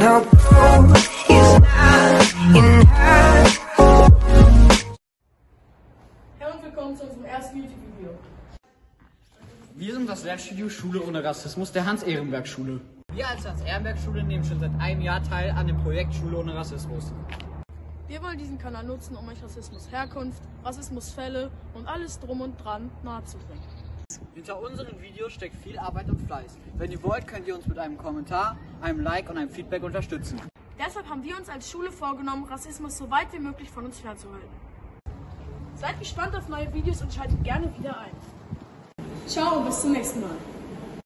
no gold is not enough. Hallo und willkommen zu unserem ersten YouTube-Video. Wir sind das Lehrstudio Schule ohne Rassismus der Hans-Ehrenberg-Schule. Wir als Hans-Ehrenberg-Schule nehmen schon seit einem Jahr teil an dem Projekt Schule ohne Rassismus. Wir wollen diesen Kanal nutzen, um euch Rassismus Herkunft, Rassismusfälle und alles drum und dran nahezubringen. Hinter unseren Videos steckt viel Arbeit und Fleiß. Wenn ihr wollt, könnt ihr uns mit einem Kommentar, einem Like und einem Feedback unterstützen. Deshalb haben wir uns als Schule vorgenommen, Rassismus so weit wie möglich von uns fernzuhalten. Seid gespannt auf neue Videos und schaltet gerne wieder ein. Ciao, bis zum nächsten Mal.